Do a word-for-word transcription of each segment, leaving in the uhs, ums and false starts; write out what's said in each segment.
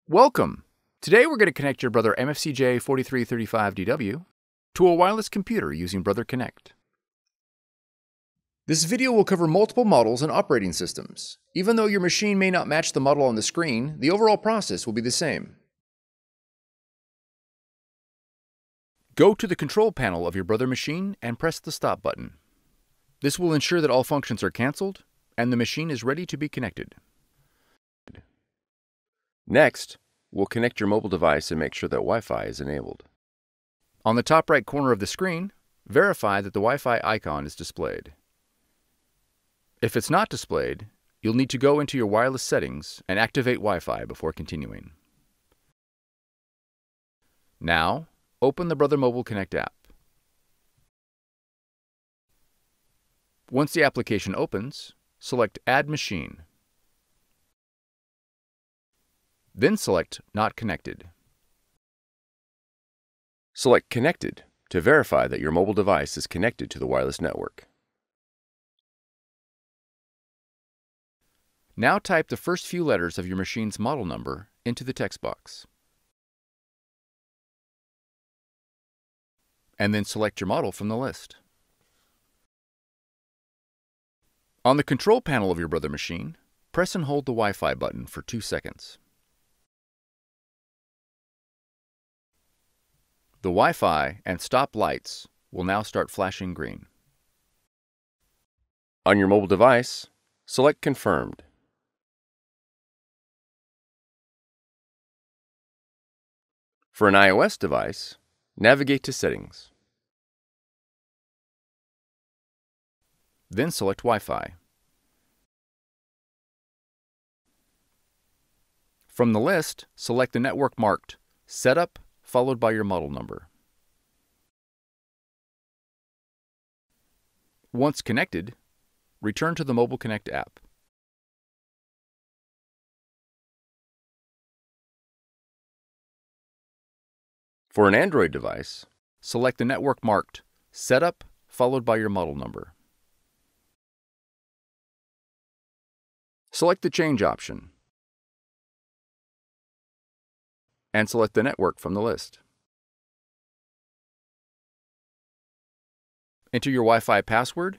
Welcome! Today we're going to connect your Brother M F C J four three three five D W to a wireless computer using Brother Connect. This video will cover multiple models and operating systems. Even though your machine may not match the model on the screen, the overall process will be the same. Go to the control panel of your Brother machine and press the stop button. This will ensure that all functions are canceled and the machine is ready to be connected. Next, we'll connect your mobile device and make sure that Wi-Fi is enabled. On the top right corner of the screen, verify that the Wi-Fi icon is displayed. If it's not displayed, you'll need to go into your wireless settings and activate Wi-Fi before continuing. Now, open the Brother Mobile Connect app. Once the application opens, select Add Machine. Then select Not Connected. Select Connected to verify that your mobile device is connected to the wireless network. Now type the first few letters of your machine's model number into the text box. And then select your model from the list. On the control panel of your Brother machine, press and hold the Wi-Fi button for two seconds. The Wi-Fi and stop lights will now start flashing green. On your mobile device, select Confirmed. For an iOS device, navigate to Settings. Then select Wi-Fi. From the list, select the network marked Setup followed by your model number. Once connected, return to the Mobile Connect app. For an Android device, select the network marked Setup followed by your model number. Select the Change option and select the network from the list. Enter your Wi-Fi password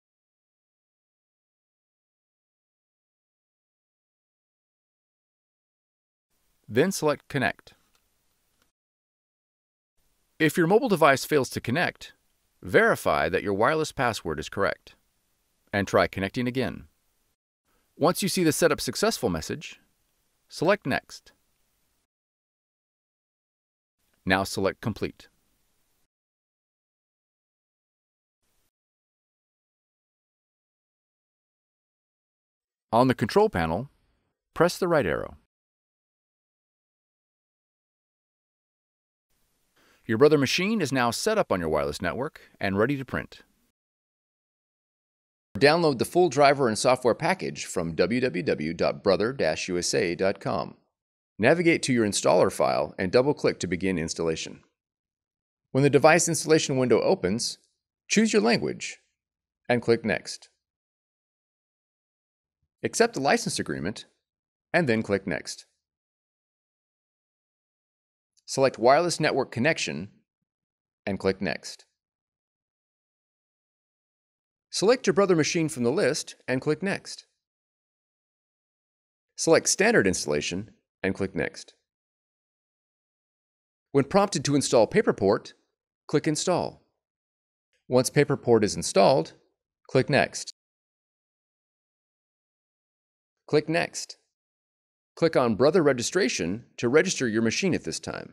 then select Connect. If your mobile device fails to connect, verify that your wireless password is correct and try connecting again. Once you see the Setup Successful message, select Next. Now select Complete. On the control panel, press the right arrow. Your Brother machine is now set up on your wireless network and ready to print. Download the full driver and software package from w w w dot brother dash u s a dot com. Navigate to your installer file and double-click to begin installation. When the device installation window opens, choose your language and click Next. Accept the license agreement and then click Next. Select Wireless Network Connection and click Next. Select your Brother machine from the list and click Next. Select Standard Installation and click Next. When prompted to install PaperPort, click Install. Once PaperPort is installed, click Next. Click Next. Click on Brother Registration to register your machine at this time.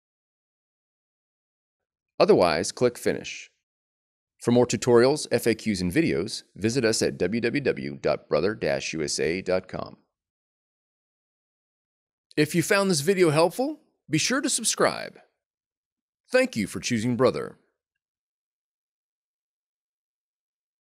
Otherwise, click Finish. For more tutorials, F A Qs, and videos, visit us at w w w dot brother dash u s a dot com. If you found this video helpful, be sure to subscribe. Thank you for choosing Brother.